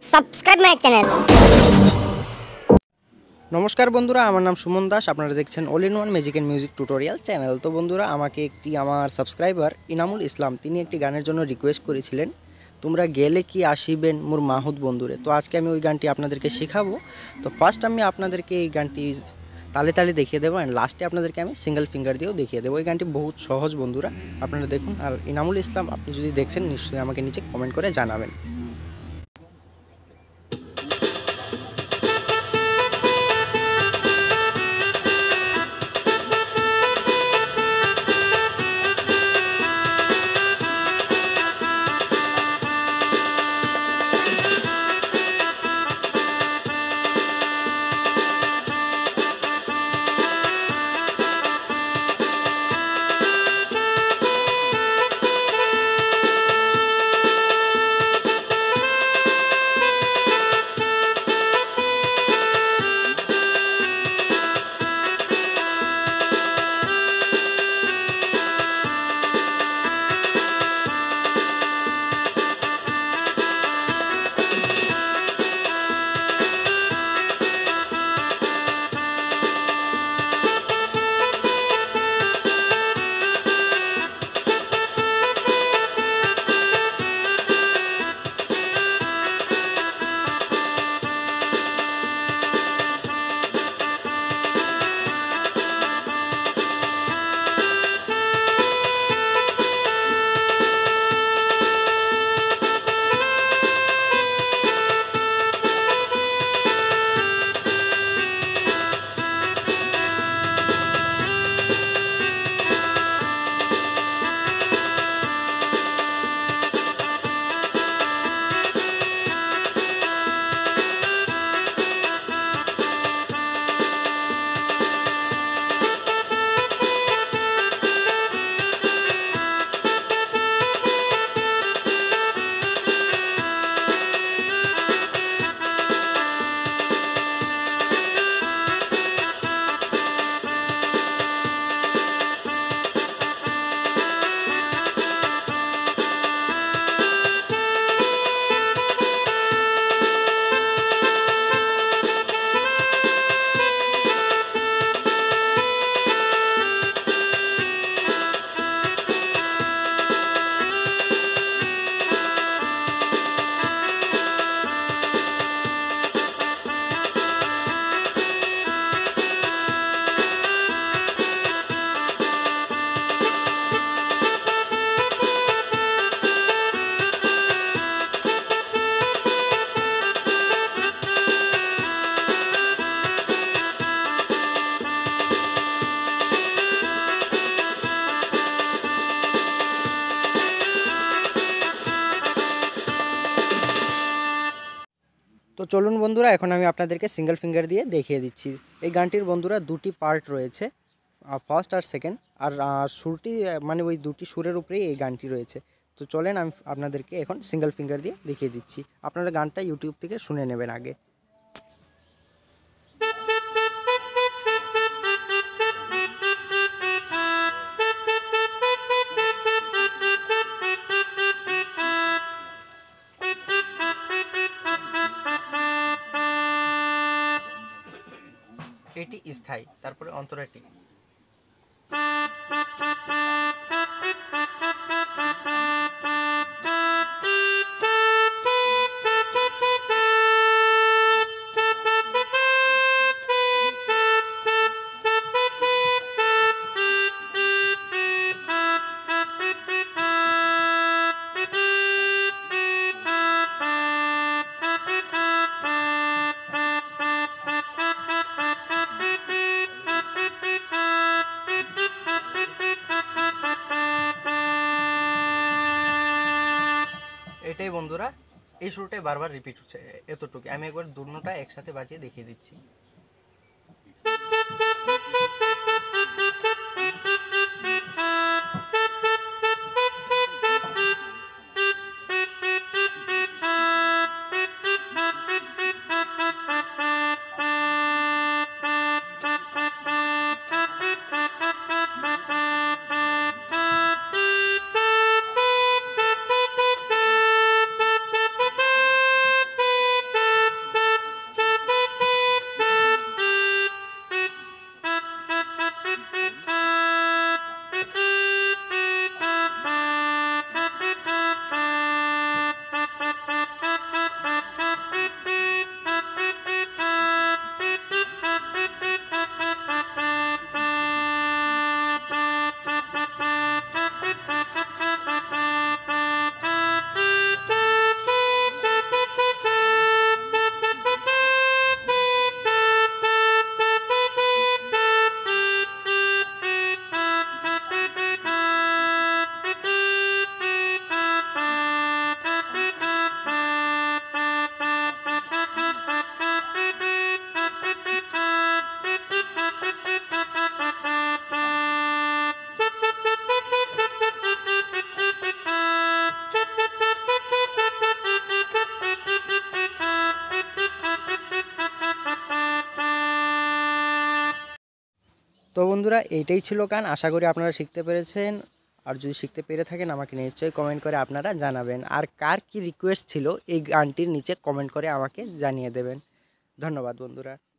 Subscribe my channel. নমস্কার বন্ধুরা, আমার নাম সুমন দাস। আপনারা দেখছেন all in one magic and music tutorial channel. তো বন্ধুরা, আমাকে আমার সাবস্ক্রাইবার ইনামুল ইসলাম তিনি একটি গানের জন্য রিকোয়েস্ট করেছিলেন, তোমরা গেলে কি আসিবেন মোর মাহুদ বন্ধুরে। তো আজকে আমি ওই গানটি আপনাদেরকে শেখাবো। তো ফার্স্ট আমি আপনাদেরকে এই গানটি তালে তালে দেখিয়ে দেবো, অ্যান্ড লাস্টে আপনাদেরকে আমি সিঙ্গেল ফিঙ্গার দিয়েও দেখিয়ে দেবো। এই গানটি বহুত সহজ বন্ধুরা, আপনারা দেখুন। আর ইনামুল ইসলাম আপনি যদি দেখছেন নিশ্চয়ই আমাকে নিচে কমেন্ট করে জানাবেন। তো চলুন বন্ধুরা, এখন আমি আপনাদেরকে সিঙ্গেল ফিঙ্গার দিয়ে দেখিয়ে দিচ্ছি। এই গানটির বন্ধুরা দুটি পার্ট রয়েছে, ফার্স্ট আর সেকেন্ড। আর সুরটি মানে ওই দুটি সুরের উপরেই এই গানটি রয়েছে। তো চলেন আমি আপনাদেরকে এখন সিঙ্গেল ফিঙ্গার দিয়ে দেখিয়ে দিচ্ছি। আপনারা গানটা ইউটিউব থেকে শুনে নেবেন আগে। এটি স্থায়ী, তারপরে অন্তরাটি। এটাই বন্ধুরা, এই সুরটাই বারবার রিপিট হচ্ছে, এতটুকু। আমি একবার দুটোটা একসাথে বাজিয়ে দেখিয়ে দিচ্ছি। তো বন্ধুরা এইটাই ছিল গান, আশা করি আপনারা শিখতে পেরেছেন। আর যদি শিখতে পেরে থাকেন আমাকে নিশ্চয়ই কমেন্ট করে আপনারা জানাবেন। আর কার কি রিকোয়েস্ট ছিল এই গানটির নিচে কমেন্ট করে আমাকে জানিয়ে দেবেন। ধন্যবাদ বন্ধুরা।